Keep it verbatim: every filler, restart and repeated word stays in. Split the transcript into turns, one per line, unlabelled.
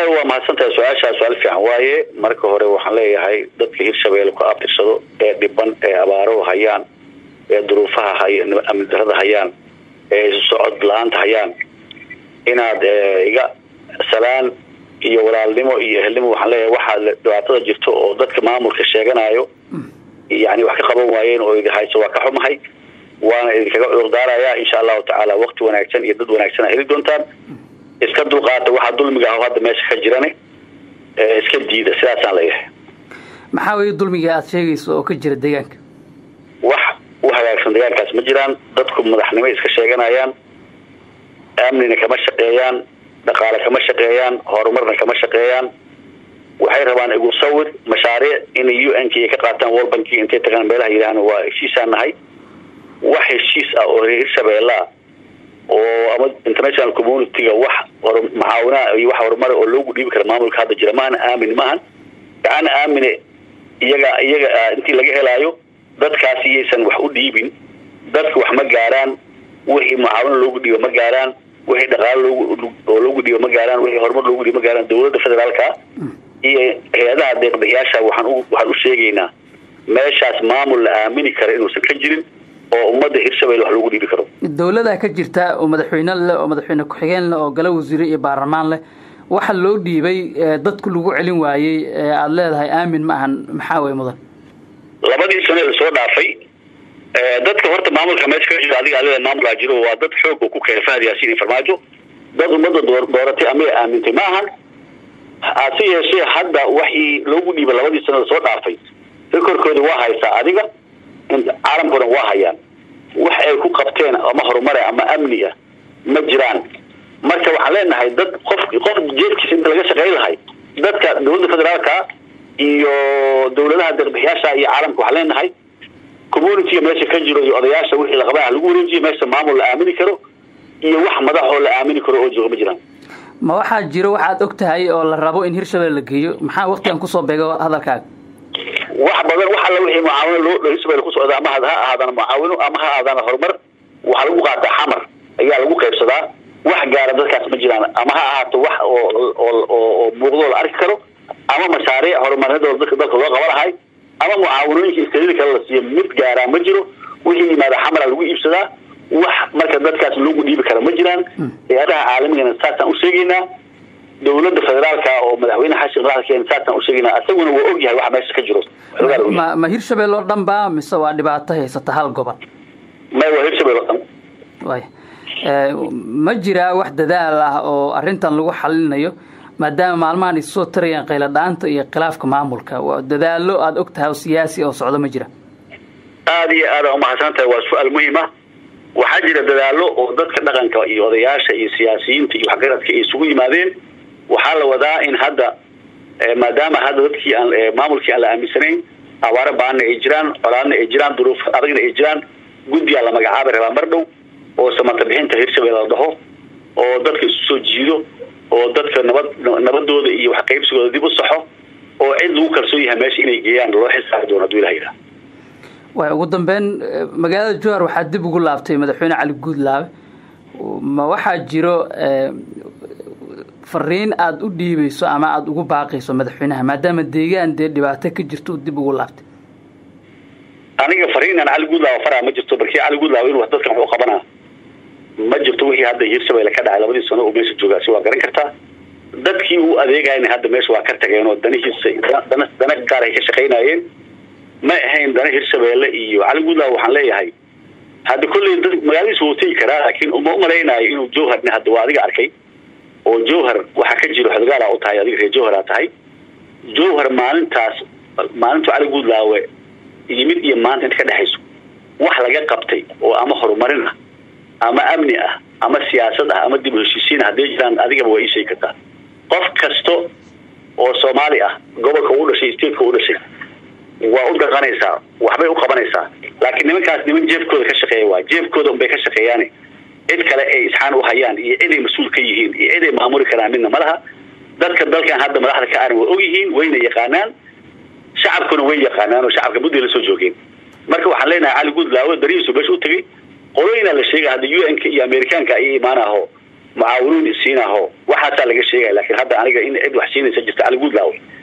والله هو ما حسنت سؤال سؤال في عوايه marka hore waxaan leeyahay dadka Hirshabelle ku abtirsado ee dhiban ee abaaro hayaan ee duruufaha hayaan amni darada hayaan ee socod laanta hayaan inaad iga salaan iyo walaalnimo iyo helnimo waxaan leeyahay waxa dhibaatada jirto oo dadka maamulka sheeganayo yani wax ka qaban waayeen oo iga hayso waa ka xumahay waana idinkaga cudurdaaraya insha Allah ta'ala waqti wanaagsan iyo dad wanaagsan ay heli doontaan iska dulqaata waxa dulmiga ah hadda meesha ka jirane ee iska diida sidaas aan leeyahay
maxaa weey dulmiga aad sheegayso oo ka jira deegaanka
wax wax hagaagsan deegaankaas ma jiraan dadku madaxnimo iska sheeganayaan amnina kama shaqeeyaan dhaqaale kama shaqeeyaan horumarna kama shaqeeyaan waxay rabaan igu sawir mashaariic in U N K ka qaataan World Bank intay tagaan meelaha yiraahdaan waa heshiisanahay wax heshiis ah oo Hirshabelle oo ama international community ga wax macaawina iyo wax horumar oo loogu dhiibi karo maamulka hadda jira maan aamin maahan aan aamin iyaga iyaga intii laga helayo dadkaasi aysan wax u dhiibin dadku wax ma gaaraan wixii macaawina loogu dhiibo ma gaaraan wixii dhaqaale loogu loogu dhiibo ma gaaraan wixii horumar loogu dhiibo ma gaaraan dawladda federaalka iyo hay'adaha deeqbixiyaasha waxaan u waxaan u sheegaynaa meeshaas maamul la aamini karo inuusan ka jirin oo ummadda Hirshabelle wax lagu dhiibi karo
dawladda ka jirta oo madaxweyne leh oo madaxweyne ku xigeen leh oo gala wasiir iyo baarlamaan leh waxa loo dhiibay dadku lagu celin waayay aad leedahay aamin ma ahan maxaa way mudan
labadii sano ee soo dhaafay dadka horta maamulka meesha ka jira adiga adiga maamulka jiro waa dad xoog ku keenay fahdiyasiin farmaajo dad ummadda dooratay ama aamintay ma ahan asiye shay hadda wixii loogu dhiibay labadii sano soo dhaafay rekorkooda waa haysta adiga caalamkuna waa hayaan wax ay ku qabteen ama horumar ama amni ah ma jiraan marka waxaan leenahay dad qof qof jeedkiisa inta laga shaqeyn lahay dadka dawladda federaalka iyo dawladaha deeqbixiyaasha iyo caalamka waxaan leenahay community meesha ka jiro iyo odayaasha wixii la qabaa lagu wareejiyo meesha maamul la aamini karo iyo wax madax oo la aamini karo oo jooga ma jiraan
ma waxa jiro waxaad ogtahay oo la rabo in Hirshabelle la geeyo maxaa waqtigan ku soo beego hadalkaaga
wax badan waxa la wixii macaawino loo Hirshabelle ku socda ama ha ahaadana macaawino ama ha ahaadana horumar waxa lagu qaataa xamar ayaa lagu qaybsadaa wax gaar dadkaas ma jiraan ama ha ahaato wax oo oo oo muuqdo la arki karo ama mashaariic horumarineed oo dadka dalka loo qaban lahay ama mucaawinooyinka iskaliil kale la siiyo mid gaara ma jiro wixii yimaada xamar lagu iibsadaa wax marka dadkaas loogu dhiibi karo ma jiraan hay'adaha caalamiga saasan u sheegaynaa dawladda federaalka oo madaxweyne xashin raxkeen saasan u sheegaynaa asaguna waa og yahay wax meesha ka jiro
ma ma Hirshabelle oo dhanba mise waa dhibaato haysata hal gobol
ma waa Hirshabelle oo dhan
way ee ma jira wax dadaal ah oo arintan lagu xalinayo maadaama maalmahan ay soo tarayaan qayla dhaanta iyo khilaafka maamulka waa dadaalo aad ogtahay siyaasi oo socdo ma jira
aad iyo aad uma xasantahay waa su'aal muhiim ah waxa jira dadaalo oo dadka dhaqanka iyo odayaasha iyo siyaasiyiinta iyo xaqaradka ay isugu yimaadeen waxa la wadaa in hadda maadaama hadda dadkii aan maamulkii aan la aaminsanayn awaara baan ay jiraan colaadna ay jiraan duruuf adagna ay jiraan guddiga la magacaabay rabaa mar dhow oo samata bixinta Hirshabelle la dhaho oo dadka isu soo jiido oo dadka nabad nabadooda iyo wax qaybsigooda dib u saxo oo cid lagu kalsoon yahay meesha inay geeyaan loo xisaab doono duulahayda
way ugu dambeyn magaalada Jowhar waxa dib ugu laabtay madaxweyne Cali Guudlaabe ma waxa jiro fariin aad u dhiibayso ama aad ugu baaqayso madaxweynaha maadaama deegaan dee dhibaato ka jirto dib ugu laabtay
aniga fariinan Cali Guudlaabe faraa ma jirto barkii Cali Guudlaabe inuu dadkan wuxuu qabanaa ma jirto wixii hadda Hirshabelle ka dhacay labadii sano oo meesha jooga si waa garan kartaa dadkii uu adeegayna hadda meesha waa ka tageen oo danihiisa dana dana gaar ay ka shaqeynayeen ma ahayn dana Hirshabelle iyo Cali Guudlaabe waxaan leeyahay hadda kulli dad magaaladiisa uu tii karaa laakiin uma umaleynaayo inuu Jowharna hadda waa adiga arkay oo Jowhar waxa ka jiro xadgaala u tahay adiga reer Jowhar tahay Jowhar maalintaas maalinta Cali Guudlaabe yimid iyo maanta inta ka dhaxayso wax laga qabtay oo ama horumarin ah ama amni ah ama siyaasad ah ama dib u heshiisiin haddii jiraan adiga way isay kartaa qof kasto oo Soomaali ah gobolka uu dhashay state-ka uu dhashay waa u dhaqanaysaa waxbay u qabanaysaa laakiin nimankaas niman jeefkooda ka shaqeeya waa jeefkooda bay ka shaqeeyaan cid kale ay isxaan u hayaan iyo cid ay mas'uul ka yihiin iyo cid ay maamuli karaan midna malaha dadka dalkan hadda madaxda ka aan way og yihiin wayna yaqaanaan shacabkuna way yaqaanaan oo shacabka muddo la soo joogeen marka waxaan leenahay Cali Guudlaabe dariisu bash u tagay qoloyna la sheegay hadda U N K iyo Amerikaanka ay iimaanaho معاونون يسينه waxaasaa laga sheegay laakiin hadda aniga in cid wax siinaysa jirta cali guud laaw